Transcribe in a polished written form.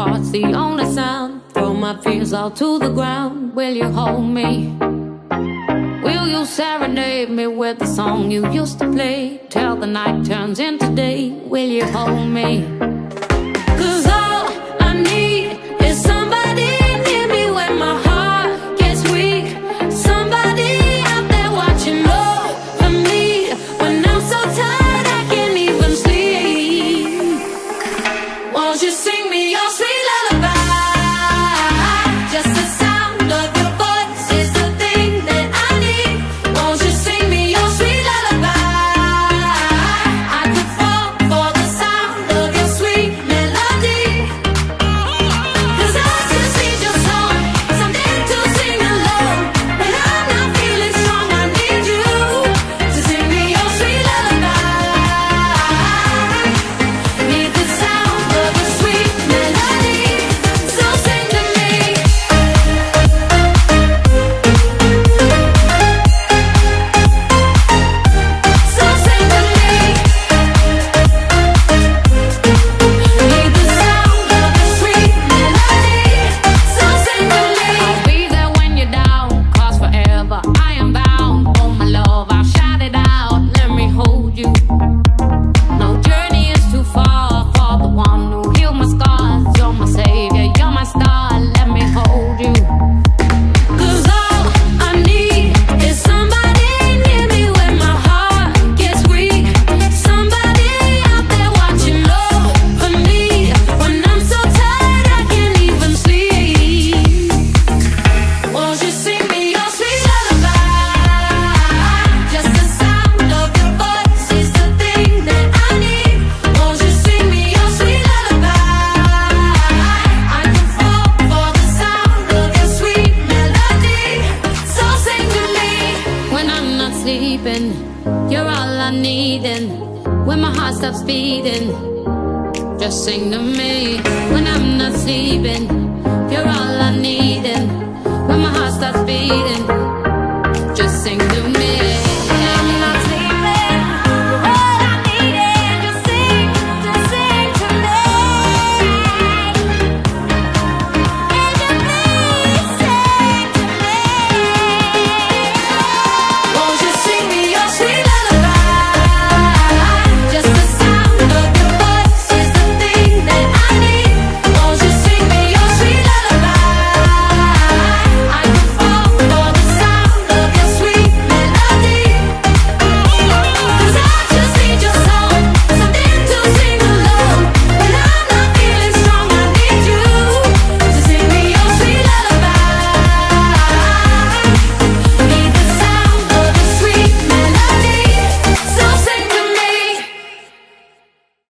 heart's the only sound. Throw my fears all to the ground. Will you hold me? Will you serenade me with the song you used to play till the night turns into day? Will you hold me? 'Cause all I need is somebody near me when my heart gets weak. Somebody out there watching over me when I'm so tired I can't even sleep. Won't you sing me your sweet lullaby? Just the sound of your voice is the thing that I need. Won't you sing me your sweet lullaby? I could fall for the sound of your sweet melody. 'Cause I just need your song, something to sing along. When I'm not feeling strong, I need you to sing me your sweet lullaby. Need the sound of a sweet melody, so sing to me. So sing to me. Need the sound of a sweet melody, so sing to me. I'll be there when you're down, 'cause forever I am bound. Oh my love, I'll shout it out, let me hold you. No journey is too far for the one who healed my scars. You're my savior, you're my star, let me hold you. 'Cause all I need is somebody near me when my heart gets weak. Somebody out there watching over me when I'm so tired I can't even sleep. Won't you sing me your sweet lullaby? Just the sound of your voice is the thing that I need. Won't you sing me your sweet lullaby? I can fall for the sound of your sweet melody, so sing to me. When I'm not sleeping, you're all I need, and when my heart stops beating, just sing to me. When I'm not sleeping, you're all I need, and when my heart stops beating,